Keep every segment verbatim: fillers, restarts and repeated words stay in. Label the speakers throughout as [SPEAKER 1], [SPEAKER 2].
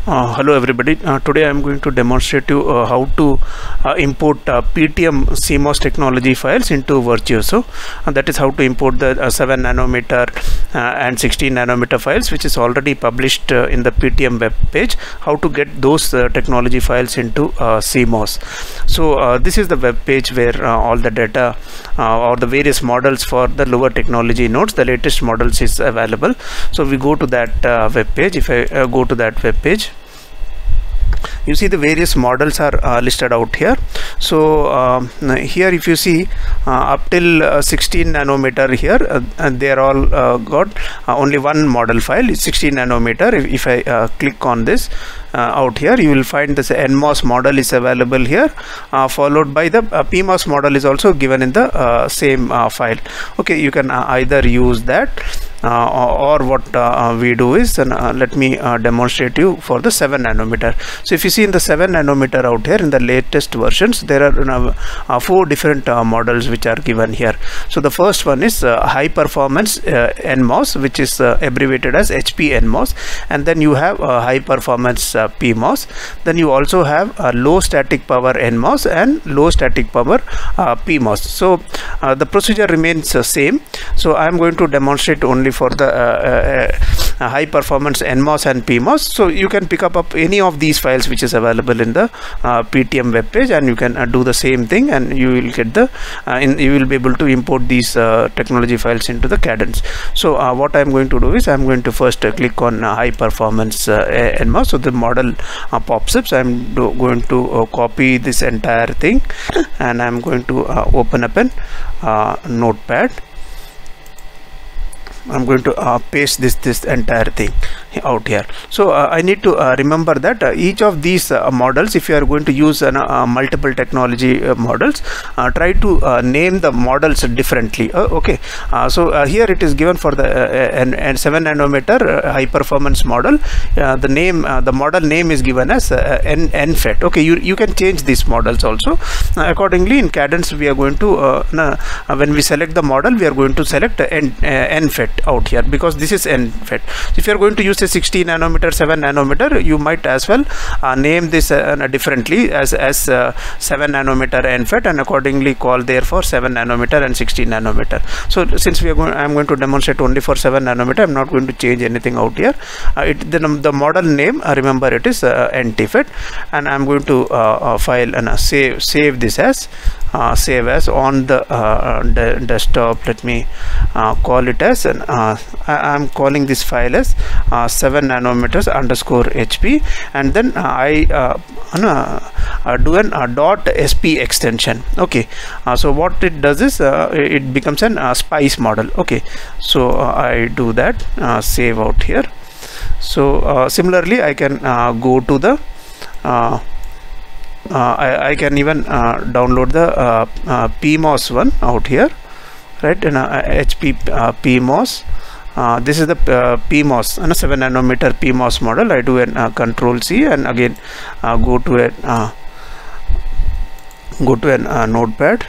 [SPEAKER 1] Uh, hello everybody. Uh, today I am going to demonstrate you uh, how to uh, import uh, P T M C MOS technology files into Virtuoso. And that is how to import the uh, seven nanometer uh, and sixteen nanometer files, which is already published uh, in the P T M web page. How to get those uh, technology files into uh, C MOS. So uh, this is the web page where uh, all the data uh, or the various models for the lower technology nodes, the latest models is available. So we go to that uh, web page. If I uh, go to that web page, you see the various models are uh, listed out here. So uh, here if you see uh, up till uh, sixteen nanometer here, uh, and they are all uh, got uh, only one model file. It's sixteen nanometer. If, if I uh, click on this uh, out here, you will find this N MOS model is available here, uh, followed by the uh, P MOS model is also given in the uh, same uh, file. Okay, you can uh, either use that Uh, or, or what uh, we do is, and uh, let me uh, demonstrate you for the seven nanometer. So if you see in the seven nanometer out here, in the latest versions, there are uh, uh, four different uh, models which are given here. So the first one is uh, high performance uh, N MOS, which is uh, abbreviated as H P N MOS, and then you have uh, high performance uh, P MOS. Then you also have uh, low static power N MOS and low static power uh, P MOS. So uh, the procedure remains uh, same. So I am going to demonstrate only for the uh, uh, uh, high performance N MOS and P MOS. So you can pick up, up any of these files which is available in the uh, P T M web page, and you can uh, do the same thing, and you will get the uh, in, you will be able to import these uh, technology files into the Cadence. So uh, what I am going to do is I am going to first uh, click on uh, high performance uh, N MOS. So the model uh, pops up. So I am going to uh, copy this entire thing, and I am going to uh, open up an uh, notepad. I'm going to uh, paste this this entire thing out here. So uh, I need to uh, remember that uh, each of these uh, models, if you are going to use uh, uh, multiple technology uh, models, uh, try to uh, name the models differently. Uh, okay, uh, so uh, here it is given for the uh, and, and seven nanometer uh, high performance model. Uh, the name, uh, the model name is given as uh, N NFET. Okay, you you can change these models also. Uh, accordingly, in Cadence, we are going to uh, uh, when we select the model, we are going to select uh, N, uh, NFET out here, because this is NFET. So if you are going to use a sixteen nanometer, seven nanometer, you might as well uh, name this uh, differently as as uh, seven nanometer NFET, and accordingly call therefore seven nanometer and sixteen nanometer. So since we are going, I am going to demonstrate only for seven nanometer. I am not going to change anything out here. Uh, it the, the model name, uh, remember it is uh, NTFET, and I am going to uh, uh, file and uh, save save this as uh, save as on the uh, de desktop. Let me uh, call it as an uh, I am calling this file as uh, seven nanometers underscore H P, and then uh, I uh, uh, do an uh, dot S P extension. Okay, uh, so what it does is uh, it becomes an uh, SPICE model. Okay, so uh, I do that, uh, save out here. So uh, similarly, I can uh, go to the uh, uh, I, I can even uh, download the uh, uh, P MOS one out here, right? In uh, H P uh, P MOS. Uh, this is the uh, P MOS, and a seven nanometer P MOS model. I do an uh, Control C, and again uh, go to a uh, go to an uh, notepad.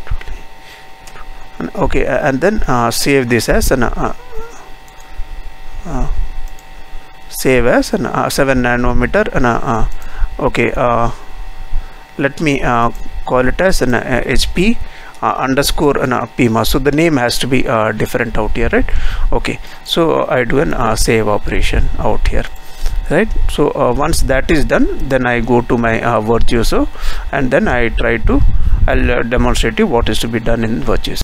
[SPEAKER 1] Okay, and then uh, save this as an uh, uh, save as an uh, seven nanometer, and uh, uh, okay. Uh, let me uh, call it as an uh, H P Uh, underscore and uh, P MOS. So the name has to be uh, different out here, right? Okay, so uh, I do an uh, save operation out here, right? So uh, once that is done, then I go to my uh, Virtuoso, and then I try to I'll uh, demonstrate you what is to be done in Virtuoso.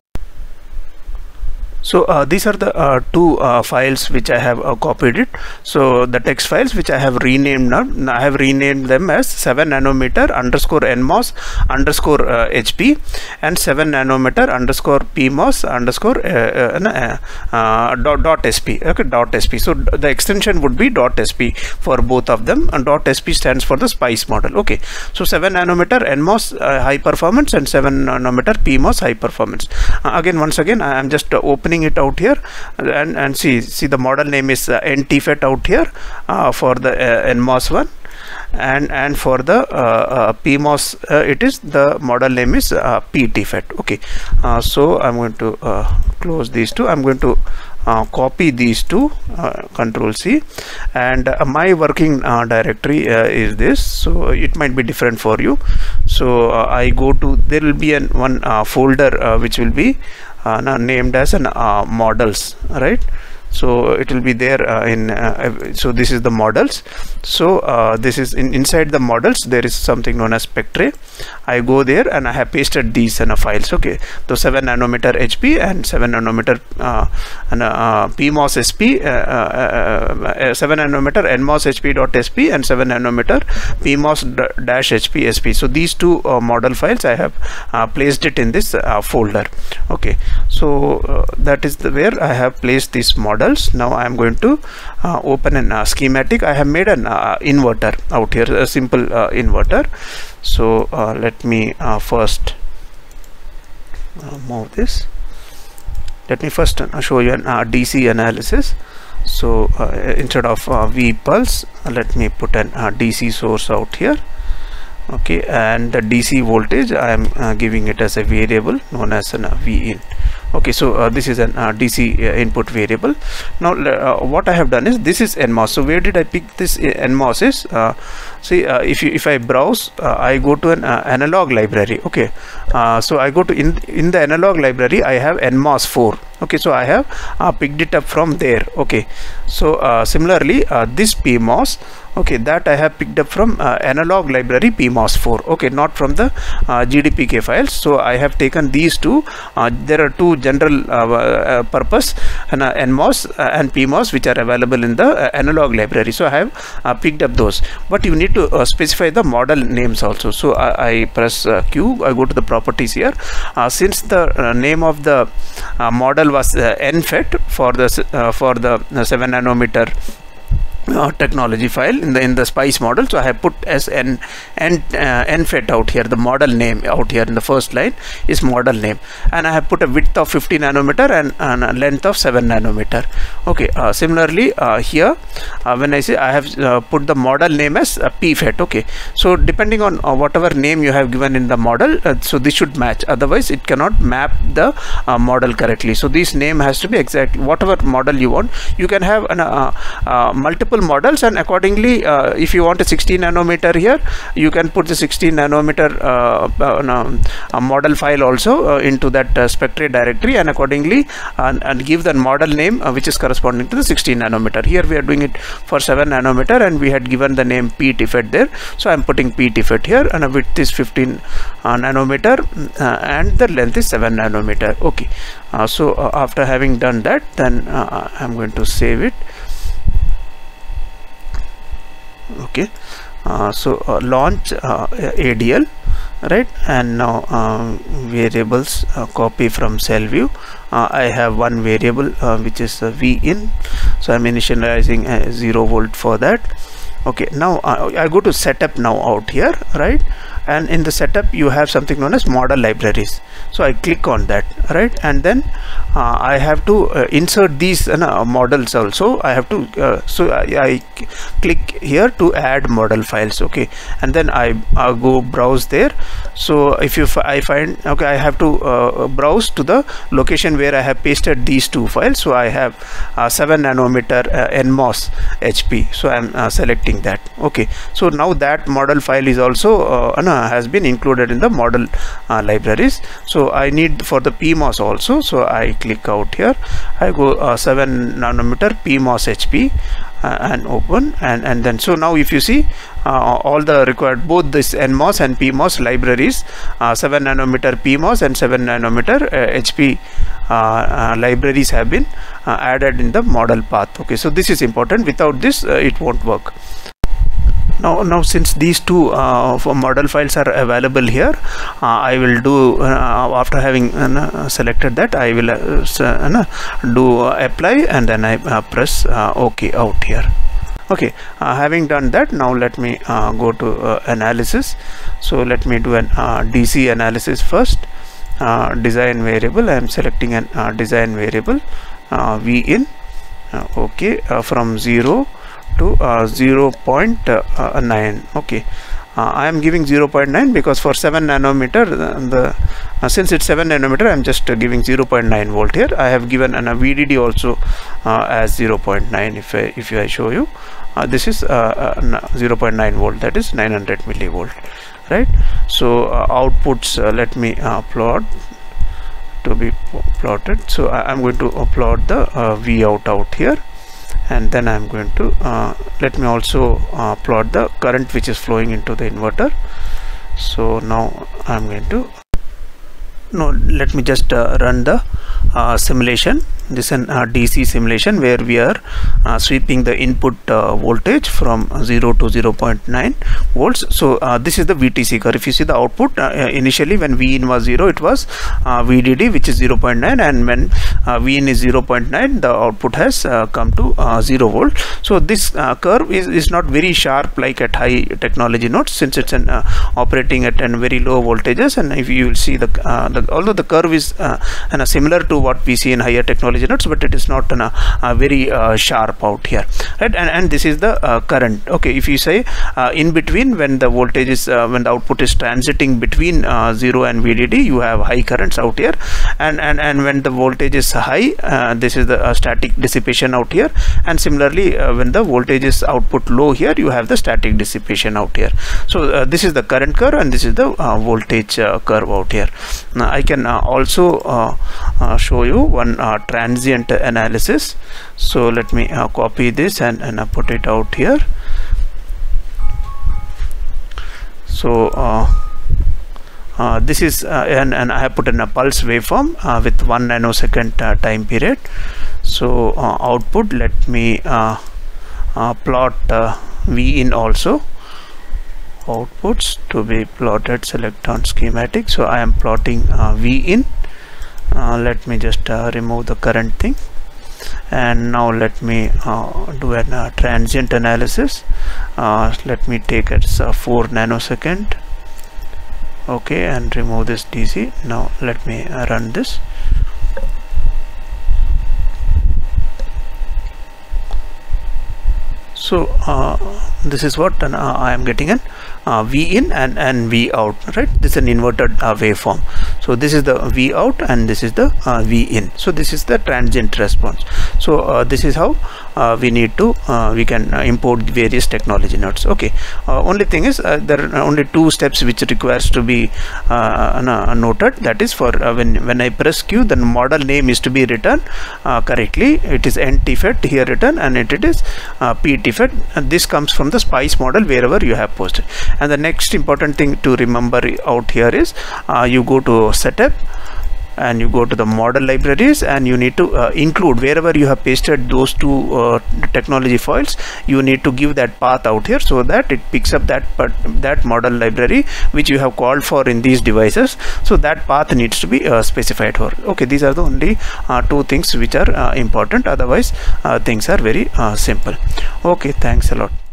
[SPEAKER 1] So uh, these are the uh, two uh, files which I have uh, copied it. So the text files which I have renamed now, I have renamed them as seven nanometer underscore N MOS underscore uh, H P and seven nanometer underscore P MOS underscore uh, uh, uh, dot, dot S P. Okay, dot S P. So the extension would be dot S P for both of them, and dot S P stands for the SPICE model. Okay, so seven nanometer N MOS uh, high performance and seven nanometer P MOS high performance. Uh, again, once again, I am just uh, opening it out here, and and see see the model name is uh, NTFET out here uh, for the uh, N MOS one, and and for the uh, uh, P MOS uh, it is the model name is uh, PTFET. Okay, uh, so I'm going to uh, close these two. I'm going to uh, copy these two, uh, control C, and uh, my working uh, directory uh, is this, so it might be different for you. So uh, I go to, there will be an one uh, folder uh, which will be uh, named as an uh, models, right? So it will be there uh, in uh, so this is the models. So uh, this is in inside the models, there is something known as Spectre. I go there and I have pasted these in a files. Okay, so seven nanometer H P and seven nanometer uh, and uh, P MOS S P, uh, uh, uh, seven nanometer N MOS H P dot S P and seven nanometer P MOS dash H P S P. So these two uh, model files I have uh, placed it in this uh, folder. Okay, so uh, that is the where I have placed these models. Now I am going to uh, open an uh, schematic. I have made an uh, inverter out here, a simple uh, inverter. So uh, let me uh, first uh, move this. Let me first uh, show you an uh, D C analysis. So uh, instead of uh, V pulse, uh, let me put an uh, D C source out here. Okay, and the D C voltage I am uh, giving it as a variable known as an uh, V in. Okay, so uh, this is an uh, D C uh, input variable. Now uh, what I have done is, this is N MOS. So where did I pick this N MOS is, uh, see uh, if you if I browse, uh, I go to an uh, analog library. Okay, uh, so I go to in in the analog library, I have N MOS four. Okay, so I have uh, picked it up from there. Okay, so uh, similarly uh, this P MOS, okay, that I have picked up from uh, analog library P MOS four. Okay, not from the uh, G D P K files. So I have taken these two. Uh, there are two general uh, uh, purpose and uh, N MOS uh, and P MOS which are available in the uh, analog library. So I have uh, picked up those, but you need to uh, specify the model names also. So I, I press uh, Q. I go to the properties here. Uh, since the uh, name of the uh, model was uh, N FET for the uh, for the uh, seven nanometer Uh, technology file in the in the SPICE model, so I have put as n n uh, N FET out here. The model name out here in the first line is model name, and I have put a width of fifty nanometer and, and a length of seven nanometer. Okay, uh, similarly uh, here uh, when I say I have uh, put the model name as uh, P FET. Okay, so depending on uh, whatever name you have given in the model, uh, so this should match, otherwise it cannot map the uh, model correctly. So this name has to be exactly whatever model you want. You can have an, uh, uh, multiple models, and accordingly uh, if you want a sixteen nanometer here, you can put the sixteen nanometer uh, uh, uh, model file also uh, into that uh, Spectre directory, and accordingly uh, and give the model name uh, which is corresponding to the sixteen nanometer. Here we are doing it for seven nanometer, and we had given the name P T FET there, so I am putting P T FET here, and a width is fifteen uh, nanometer uh, and the length is seven nanometer. Okay, uh, so uh, after having done that, then uh, I am going to save it. Okay, uh, so uh, launch uh, A D L, right? And now uh, variables, uh, copy from cell view. uh, I have one variable uh, which is uh, V in, so I'm initializing a zero volt for that. Okay, now uh, I go to setup now out here, right? And in the setup you have something known as model libraries, so I click on that, right? And then uh, I have to uh, insert these uh, models also. I have to uh, so I, I click here to add model files. Okay, and then I uh, go browse there. So if you f I find, okay, I have to uh, browse to the location where I have pasted these two files. So I have uh, seven nanometer uh, N MOS H P, so I'm uh, selecting that. Okay, so now that model file is also uh, has been included in the model uh, libraries. So I need for the P MOS also, so I click out here. I go uh, seven nanometer P MOS H P uh, and open, and and then so now if you see uh, all the required, both this N MOS and P MOS libraries, uh, seven nanometer P MOS and seven nanometer uh, H P uh, uh, libraries have been uh, added in the model path. Okay, so this is important. Without this uh, it won't work. Now, now since these two uh, model files are available here, uh, I will do uh, after having uh, selected that, I will uh, uh, do uh, apply, and then I uh, press uh, OK out here. Okay, uh, having done that, now let me uh, go to uh, analysis. So let me do an uh, D C analysis first. Uh, design variable, I am selecting an uh, design variable uh, V in. Uh, okay, uh, from zero to uh, zero point nine. Okay, uh, I am giving zero point nine because for seven nanometer the, the uh, since it's seven nanometer, I am just uh, giving zero point nine volt here. I have given an, a V D D also uh, as zero point nine. If I, if I show you, uh, this is uh, uh, zero point nine volt, that is nine hundred millivolt, right? So uh, outputs, uh, let me uh, plot to be plotted. So I am going to plot the uh, V out out here, and then I am going to uh, let me also uh, plot the current which is flowing into the inverter. So now I am going to no let me just uh, run the uh, simulation. This is an uh, D C simulation where we are uh, sweeping the input uh, voltage from zero to zero point nine volts. So uh, this is the V T C curve. If you see the output, uh, initially when V in was zero, it was uh, V D D, which is zero point nine, and when uh, V in is zero point nine, the output has uh, come to uh, zero volt. So this uh, curve is, is not very sharp like at high technology nodes, since it's an, uh, operating at an very low voltages. And if you will see the, uh, the although the curve is uh, and, uh, similar to what we see in higher technology nodes, but it is not an, uh, uh, very uh, sharp out here, right? And, and this is the uh, current. Okay, if you say uh, in between, when the voltage is uh, when the output is transiting between uh, zero and V D D, you have high currents out here, and and and when the voltage is high, uh, this is the uh, static dissipation out here, and similarly uh, when the voltage is output low here, you have the static dissipation out here. So uh, this is the current curve, and this is the uh, voltage uh, curve out here. Now I can uh, also uh, uh, show you one uh, transient analysis. So let me uh, copy this and, and uh, put it out here. So uh, uh, this is uh, and, and I have put in a pulse waveform uh, with one nanosecond uh, time period. So uh, output, let me uh, uh, plot uh, V in also. Outputs to be plotted, select on schematic. So I am plotting uh, V in. Uh, let me just uh, remove the current thing, and now let me uh, do a uh, transient analysis. Uh, let me take it as uh, four nanosecond. Okay, and remove this D C. Now let me uh, run this. So uh, this is what uh, I am getting an uh, V in and, and V out, right? This is an inverted uh, waveform. So this is the V out and this is the uh, V in. So this is the transient response. So uh, this is how uh, we need to uh, we can uh, import various technology nodes. Okay, uh, only thing is uh, there are only two steps which requires to be uh, noted. That is, for uh, when when I press Q, the model name is to be written uh, correctly. It is N T F E T here written, and it, it is uh, P T F E T, and this comes from the SPICE model wherever you have posted. And the next important thing to remember out here is uh, you go to setup and you go to the model libraries, and you need to uh, include wherever you have pasted those two uh, technology files, you need to give that path out here so that it picks up that but that model library which you have called for in these devices. So that path needs to be uh, specified for. Okay, these are the only uh, two things which are uh, important. Otherwise uh, things are very uh, simple. Okay, thanks a lot.